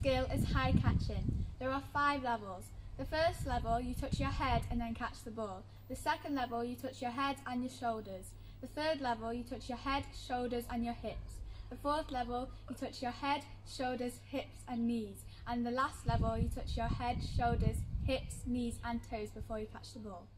skill is high catching. There are 5 levels. The first level, you touch your head and then catch the ball. The second level, you touch your head and your shoulders. The third level, you touch your head, shoulders and your hips. The fourth level, you touch your head, shoulders, hips and knees. And the last level, you touch your head, shoulders, hips, knees and toes before you catch the ball.